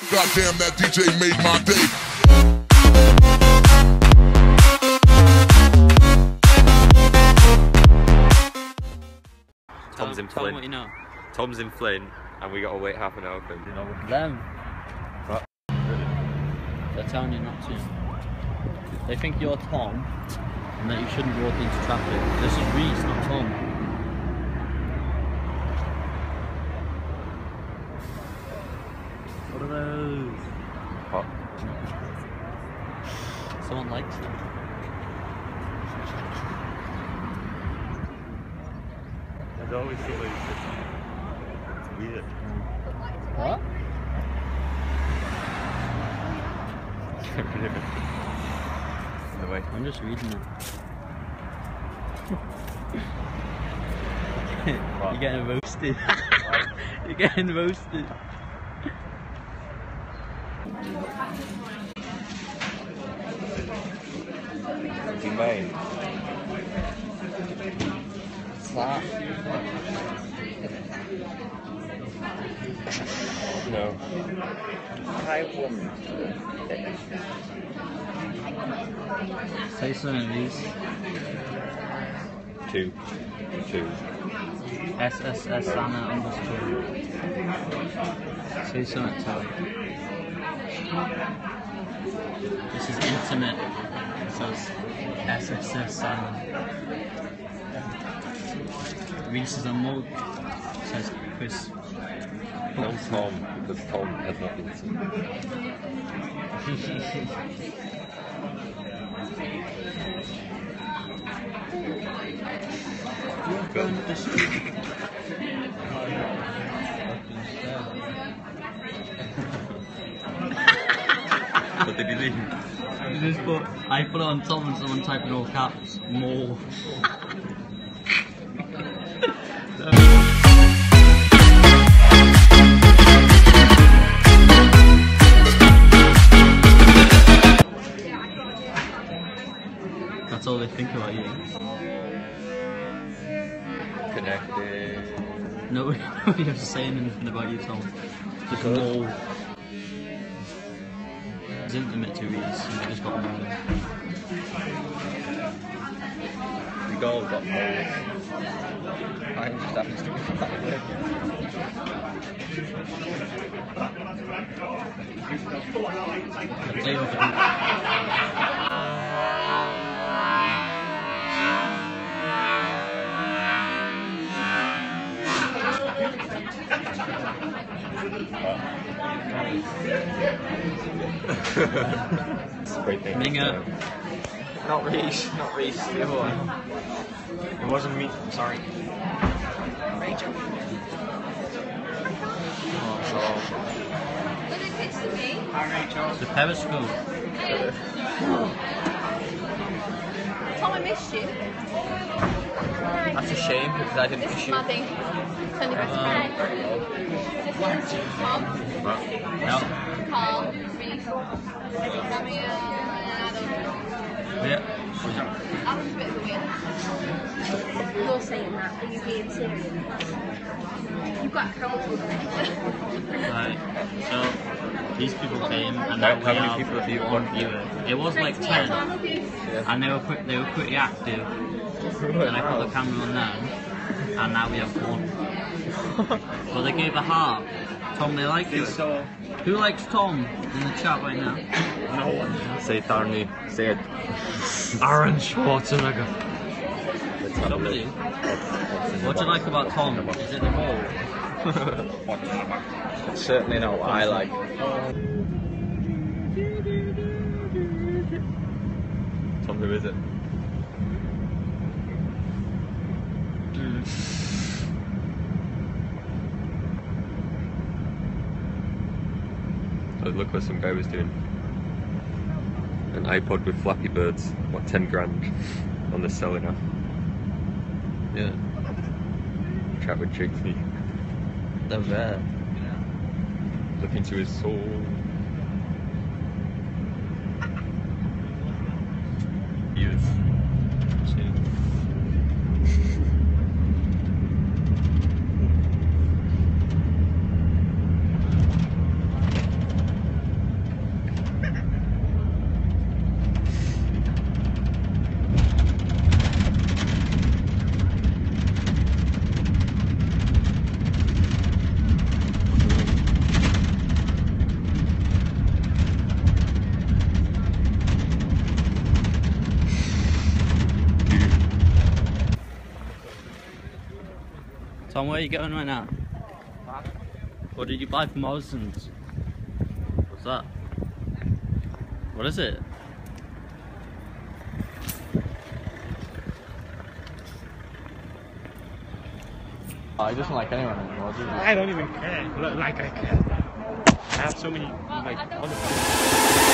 Goddamn, that DJ made my day. Tom's in Flint. What you know. Tom's in Flint, and we gotta wait half an hour for him. You know them. What? They're telling you not to. They think you're Tom, and that you shouldn't walk into traffic. This is Reese, not Tom. What are those? What? Someone likes them. There's always somebody. It's weird. What? No way. I'm just reading it. You're getting roasted. You're getting roasted. What's he made? What's that? No. I won. Say something, Reese. Two. SSS Anna _. Say something to her. This is intimate. It says SSS Anna. Reese is a mug. Says Chris. No Tom, because Tom has nothing to say. Going to the street. What did he leave? You just put, I put it on Tom and someone typed in all caps, more. That's all they think about you. Connected. Nobody has to say anything about you, Tom. Just more. It's intimate to Reese, and you just got more. We all got moles. I'm just having to do that. I'll tell you what, Minga. Not Reese, the other one. It wasn't me, I'm sorry. Rachel. Oh, hi Rachel. The periscope. Tom, I missed you. That's a shame because I didn't miss you. Maddie. Send your best friend. Tom, No. Carl, Reese, Sammy, and Adam. Yeah. Adam's a bit of a weird. You're saying that, are you being serious? You've got a camera to Right. So these people came, and now How many people have you one viewer? It was like 10, and they were pretty active. And I put the camera on them, and now we have one. But they gave a heart. Tom, they like you. Who likes Tom in the chat right now? No one. Say Tarny. Say it. Aaron Schwarzenegger. Somebody. What do you like about Tom? Is it the ball? It's certainly not what I like. Tom, who is it? Oh, look what some guy was doing. An iPod with Flappy Birds. What, 10 grand on the selling now? Yeah. Chat with Jigsy. They're rare. Look into his soul. He is. Tom, where are you going right now? What did you buy from Morrison's? What's that? What is it? I doesn't like anyone anymore, does he? I don't even care. Like I care. I have so many like other